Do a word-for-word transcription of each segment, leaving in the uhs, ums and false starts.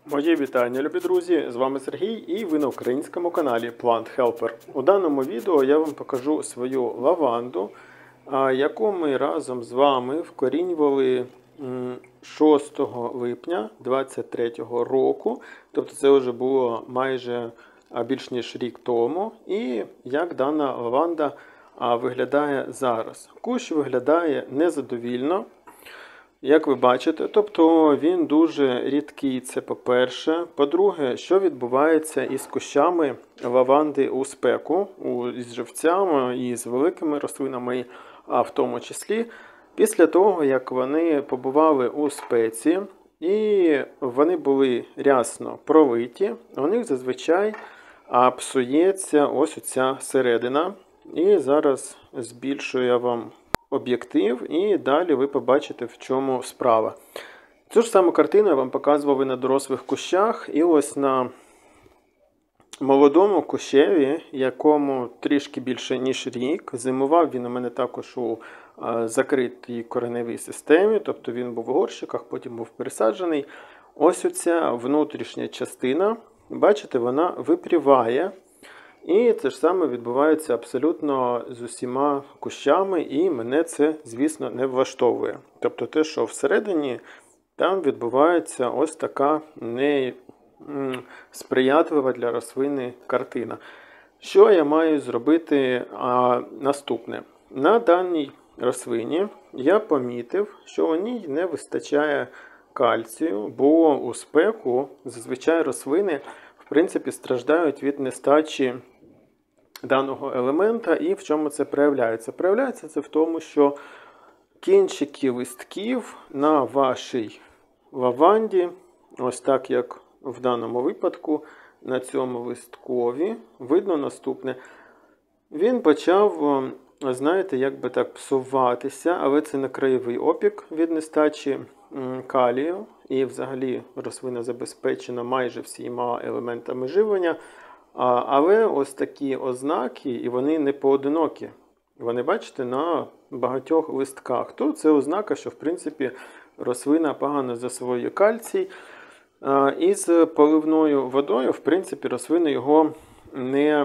Мої вітання, любі друзі! З вами Сергій і ви на українському каналі Plant Helper. У даному відео я вам покажу свою лаванду, яку ми разом з вами вкорінювали шостого липня дві тисячі двадцять третього року. Тобто це вже було майже більш ніж рік тому. І як дана лаванда виглядає зараз. Кущ виглядає незадовільно. Як ви бачите, тобто він дуже рідкий, це по-перше. По-друге, що відбувається із кущами лаванди у спеку, із живцями і з великими рослинами, а в тому числі, після того, як вони побували у спеці і вони були рясно пролиті, у них зазвичай псується ось оця середина. І зараз збільшую я вам об'єктив, і далі ви побачите, в чому справа. Цю ж саму картину я вам показував і на дорослих кущах, і ось на молодому кущеві, якому трішки більше ніж рік. Зимував він у мене також у закритій кореневій системі, тобто він був у горщиках, потім був пересаджений. Ось оця внутрішня частина, бачите, вона випріває. І це ж саме відбувається абсолютно з усіма кущами, і мене це, звісно, не влаштовує. Тобто те, що всередині, там відбувається ось така несприятлива для рослини картина. Що я маю зробити а, наступне? На даній рослині я помітив, що у ній не вистачає кальцію, бо у спеку зазвичай рослини в принципі страждають від нестачі даного елемента. І в чому це проявляється? Проявляється це в тому, що кінчики листків на вашій лаванді, ось так як в даному випадку, на цьому листкові, видно наступне. Він почав, знаєте, як би так псуватися, але це не краєвий опік від нестачі калію. І взагалі рослина забезпечена майже всіма елементами живлення. Але ось такі ознаки, і вони не поодинокі. Вони, бачите, на багатьох листках. То це ознака, що, в принципі, рослина погано засвоює кальцій. І з поливною водою, в принципі, рослини його не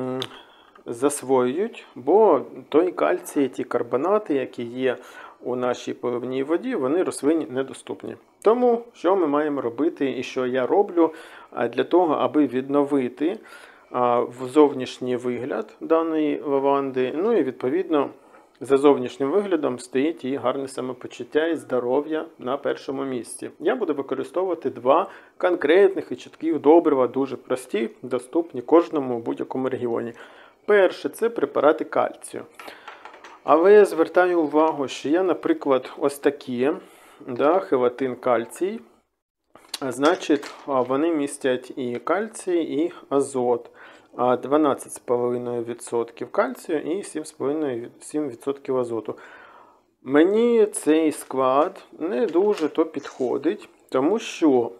засвоюють, бо той кальцій, ті карбонати, які є у нашій поливній воді, вони рослині недоступні. Тому, що ми маємо робити і що я роблю для того, аби відновити зовнішній вигляд даної лаванди. Ну і відповідно за зовнішнім виглядом стоїть і гарне самопочуття і здоров'я на першому місці. Я буду використовувати два конкретних і чітких добрива, дуже прості, доступні кожному в будь-якому регіоні. Перше – це препарати кальцію. Але я звертаю увагу, що я, наприклад, ось такі, да, хелатин кальцій, значить, вони містять і кальцій, і азот. дванадцять цілих п'ять десятих відсотка кальцію і сім цілих сім десятих відсотка азоту. Мені цей склад не дуже то підходить, тому що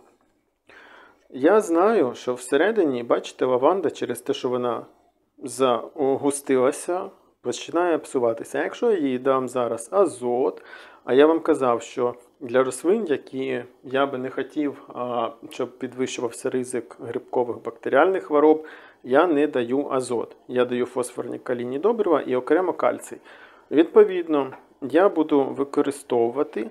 я знаю, що всередині, бачите, лаванда через те, що вона загустилася, починає псуватися. Якщо я їй дам зараз азот, а я вам казав, що для рослин, які я би не хотів, щоб підвищувався ризик грибкових бактеріальних хвороб, я не даю азот. Я даю фосфорні калійні добрива і окремо кальцій. Відповідно, я буду використовувати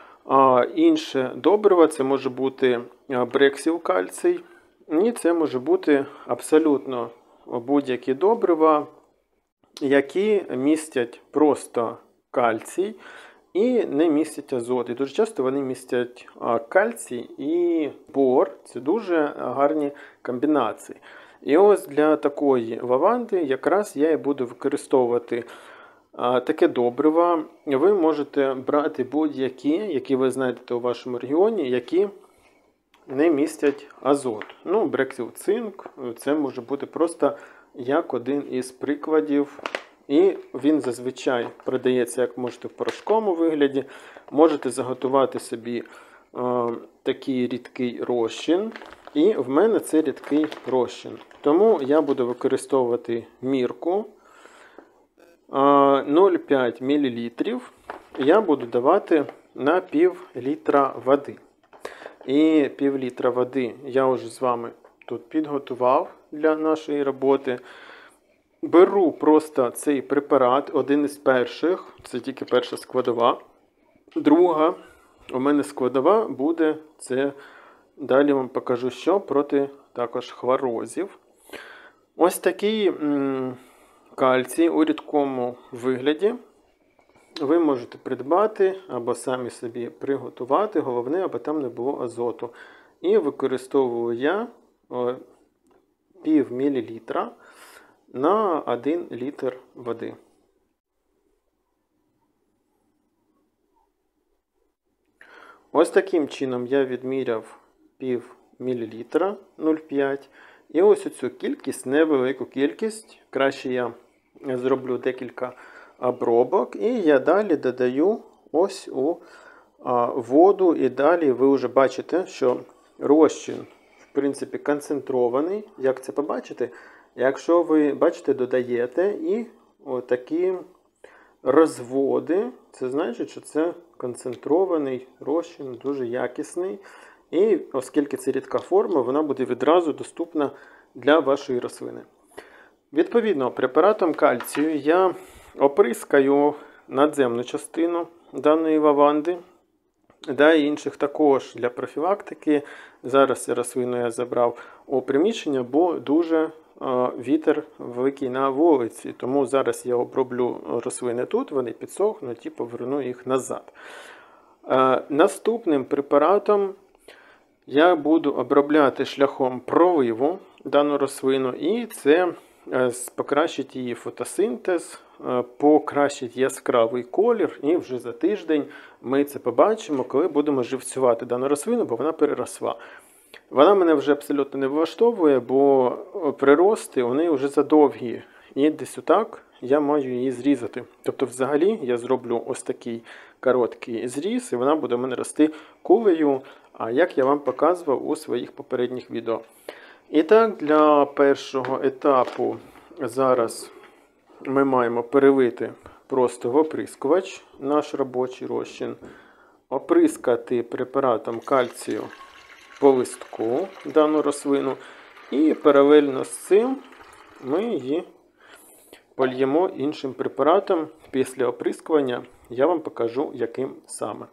інше добриво, це може бути брексіл кальцій, і це може бути абсолютно будь-які добрива, які містять просто кальцій і не містять азот. І дуже часто вони містять кальцій і бор. Це дуже гарні комбінації. І ось для такої лаванди якраз я і буду використовувати таке добриво. Ви можете брати будь-які, які ви знайдете у вашому регіоні, які не містять азот. Ну, брексіл цинк, це може бути просто як один із прикладів. І він зазвичай продається, як можете, в порошковому вигляді. Можете заготувати собі е, такий рідкий розчин. І в мене це рідкий розчин. Тому я буду використовувати мірку е, нуль цілих п'ять мілілітрів. Я буду давати на пів літра води. і пів літра води я вже з вами тут підготував для нашої роботи. Беру просто цей препарат, один із перших, це тільки перша складова. Друга у мене складова буде, це далі вам покажу, що проти також хлорозів. Ось такий м, кальцій у рідкому вигляді ви можете придбати або самі собі приготувати, головне, аби там не було азоту. І використовую я о, пів мілілітра на один літр води. Ось таким чином я відміряв пів мілілітра, нуль цілих п'ять. І ось оцю кількість, невелику кількість, краще я зроблю декілька обробок, і я далі додаю ось у а, воду, і далі ви вже бачите, що розчин, в принципі, концентрований. Як це побачите? Якщо ви, бачите, додаєте і отакі розводи, це значить, що це концентрований розчин, дуже якісний. І оскільки це рідка форма, вона буде відразу доступна для вашої рослини. Відповідно, препаратом кальцію я оприскаю надземну частину даної лаванди, да, і інших також для профілактики. Зараз рослину я забрав у приміщення, бо дуже вітер великий на вулиці, тому зараз я оброблю рослини тут, вони підсохнуть і поверну їх назад. Наступним препаратом я буду обробляти шляхом проливу дану рослину, і це покращить її фотосинтез, покращить яскравий колір, і вже за тиждень ми це побачимо, коли будемо живцювати дану рослину, бо вона переросла. Вона мене вже абсолютно не влаштовує, бо прирости вони вже задовгі. І десь отак я маю її зрізати. Тобто взагалі я зроблю ось такий короткий зріз, і вона буде в мене рости кулею, а як я вам показував у своїх попередніх відео. І так, для першого етапу зараз ми маємо перелити просто в оприскувач наш робочий розчин, оприскати препаратом кальцію по листку дану рослину, і паралельно з цим ми її польємо іншим препаратом. Після оприскування я вам покажу, яким саме.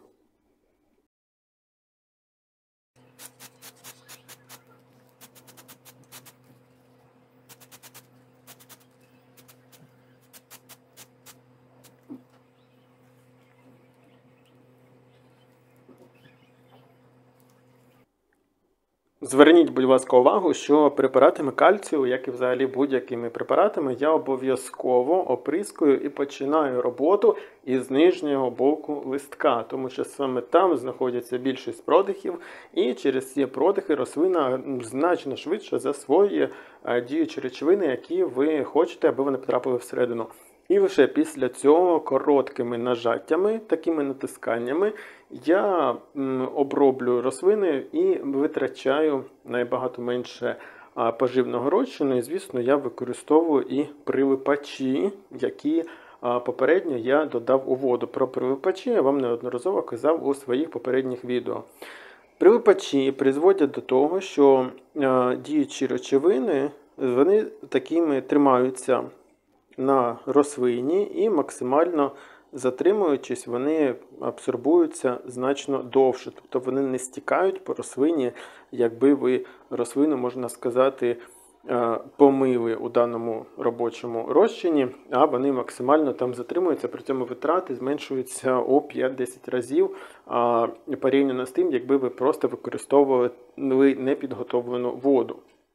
Зверніть, будь ласка, увагу, що препаратами кальцію, як і взагалі будь-якими препаратами, я обов'язково оприскую і починаю роботу із нижнього боку листка, тому що саме там знаходяться більшість продихів, і через ці продихи рослина значно швидше засвоює діючі речовини, які ви хочете, аби вони потрапили всередину. І лише після цього короткими нажаттями, такими натисканнями, я оброблю рослини і витрачаю набагато менше поживного розчину. І, звісно, я використовую і прилипачі, які попередньо я додав у воду. Про прилипачі я вам неодноразово казав у своїх попередніх відео. Прилипачі призводять до того, що діючі речовини, вони такими тримаються на рослині і максимально затримуючись, вони абсорбуються значно довше. Тобто вони не стікають по рослині, якби ви рослину, можна сказати, помили у даному робочому розчині, а вони максимально там затримуються, при цьому витрати зменшуються у п'ять-десять разів порівняно з тим, якби ви просто використовували непідготовлену воду.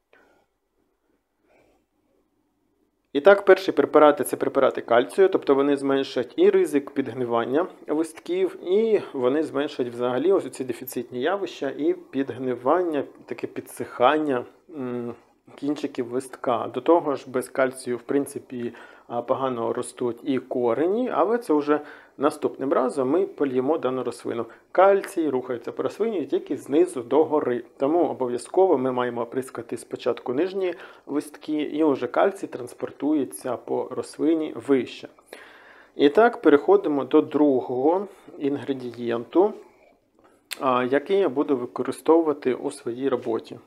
І так, перші препарати – це препарати кальцію, тобто вони зменшать і ризик підгнивання листків, і вони зменшать взагалі ось ці дефіцитні явища і підгнивання, таке підсихання кінчиків листка. До того ж, без кальцію, в принципі, погано ростуть і корені, але це вже наступним разом ми польємо дану рослину. Кальцій рухається по рослині тільки знизу до гори. Тому обов'язково ми маємо оприскати спочатку нижні листки, і вже кальцій транспортується по рослині вище. І так, переходимо до другого інгредієнту. який я буду використовувати у своїй роботі.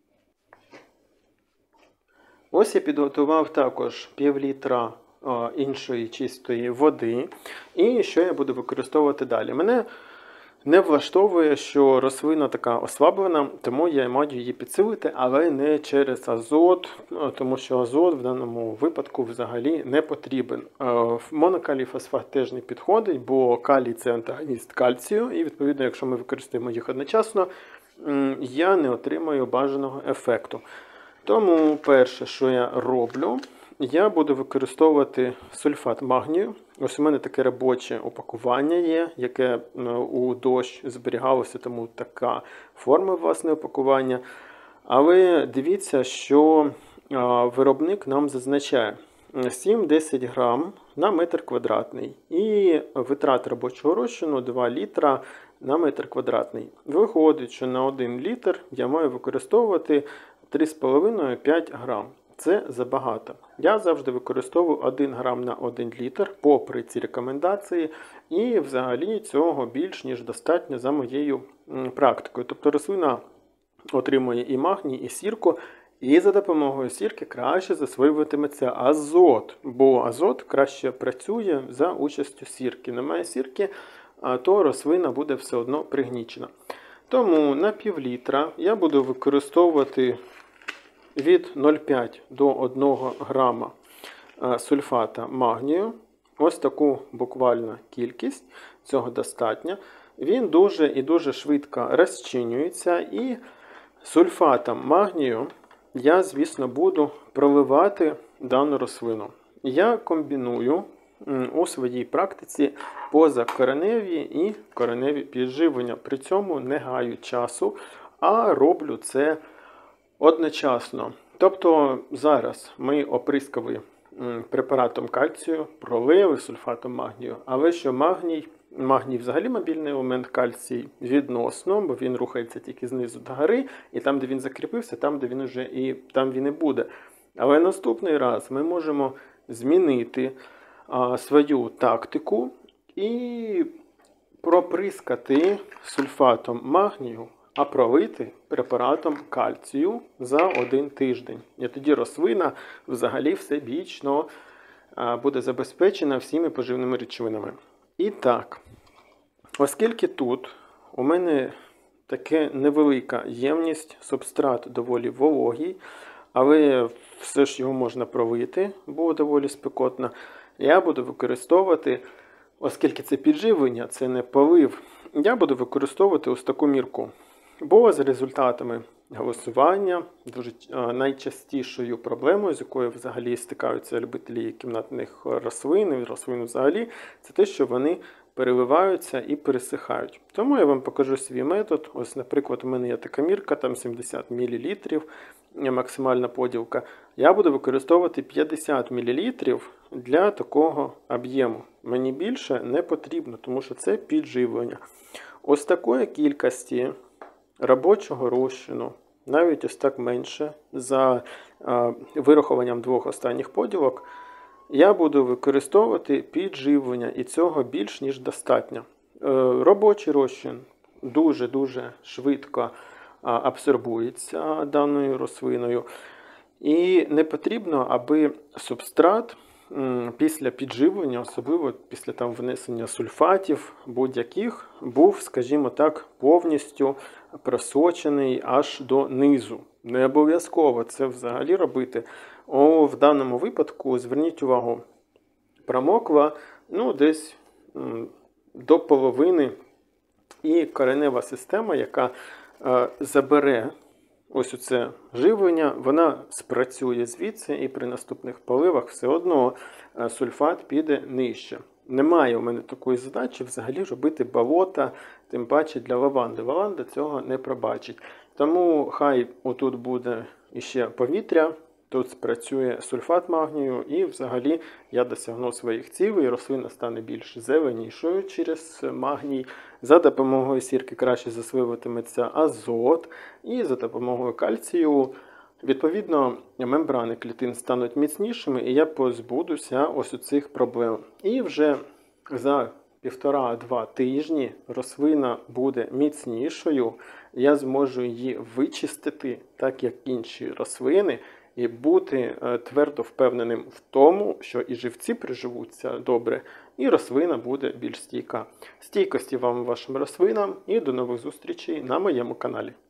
Ось я підготував також пів літра іншої чистої води. І що я буду використовувати далі? Мене не влаштовує, що рослина така ослаблена, тому я маю її підсилити, але не через азот, тому що азот в даному випадку взагалі не потрібен. Монокалій фосфат теж не підходить, бо калій – це антагоніст кальцію, і відповідно, якщо ми використаємо їх одночасно, я не отримаю бажаного ефекту. Тому перше, що я роблю, я буду використовувати сульфат магнію. Ось у мене таке робоче упакування є, яке у дощ зберігалося, тому така форма власне упакування. Але дивіться, що виробник нам зазначає сім-десять грам на метр квадратний. І витрат робочого розчину два літра на метр квадратний. Виходить, що на один літр я маю використовувати три з половиною - п'ять грам. Це забагато. Я завжди використовую один грам на один літр, попри ці рекомендації, і взагалі цього більш ніж достатньо за моєю практикою. Тобто рослина отримує і магній, і сірку, і за допомогою сірки краще засвоюватиметься азот, бо азот краще працює за участю сірки. Немає сірки, то рослина буде все одно пригнічена. Тому на пів літра я буду використовувати від нуль цілих п'ять до одного грама сульфата магнію. Ось таку буквально кількість, цього достатньо. Він дуже і дуже швидко розчинюється, і сульфатом магнію я, звісно, буду проливати дану рослину. Я комбіную у своїй практиці позакореневі і кореневі підживлення. При цьому не гаю часу, а роблю це одночасно. Тобто зараз ми оприскали препаратом кальцію, пролили сульфатом магнію, але що магній, магній взагалі мобільний елемент, кальцій відносно, бо він рухається тільки знизу до гори, і там, де він закріпився, там, де він вже і там він і буде. Але наступний раз ми можемо змінити а, свою тактику і проприскати сульфатом магнію, а пролити препаратом кальцію за один тиждень. І тоді рослина взагалі всебічно буде забезпечена всіми поживними речовинами. І так, оскільки тут у мене така невелика ємність, субстрат доволі вологий, але все ж його можна пролити, бо доволі спекотно, я буду використовувати, оскільки це підживлення, це не полив, я буду використовувати ось таку мірку. Бо за результатами голосування, дуже найчастішою проблемою, з якою взагалі стикаються любителі кімнатних рослин, і рослин взагалі, це те, що вони переливаються і пересихають. Тому я вам покажу свій метод. Ось, наприклад, у мене є така мірка, там сімдесят мілілітрів, максимальна поділка. Я буду використовувати п'ятдесят мілілітрів для такого об'єму. Мені більше не потрібно, тому що це підживлення. Ось такої кількості робочого розчину, навіть ось так менше, за а, вирахуванням двох останніх поділок, я буду використовувати підживлення, і цього більш ніж достатньо. Е, робочий розчин дуже-дуже швидко а, абсорбується даною рослиною, і не потрібно, аби субстрат після підживлення, особливо після там внесення сульфатів будь-яких, був, скажімо так, повністю просочений аж до низу. Не обов'язково це взагалі робити. О, в даному випадку, зверніть увагу, промокла ну, десь м, до половини, і коренева система, яка е, забере ось оце живлення, вона спрацює звідси, і при наступних поливах все одно сульфат піде нижче. Немає у мене такої задачі взагалі робити болота, тим паче для лаванди. Лаванда цього не пробачить. Тому хай отут буде іще повітря, тут спрацює сульфат магнію, і взагалі я досягну своїх цілей, рослина стане більш зеленішою через магній. За допомогою сірки краще засвоюватиметься азот, і за допомогою кальцію, відповідно, мембрани клітин стануть міцнішими, і я позбудуся ось у цих проблем. І вже за півтора-два тижні рослина буде міцнішою, я зможу її вичистити, так як інші рослини, і бути твердо впевненим в тому, що і живці приживуться добре, і рослина буде більш стійка. Стійкості вам вашим рослинам і до нових зустрічей на моєму каналі.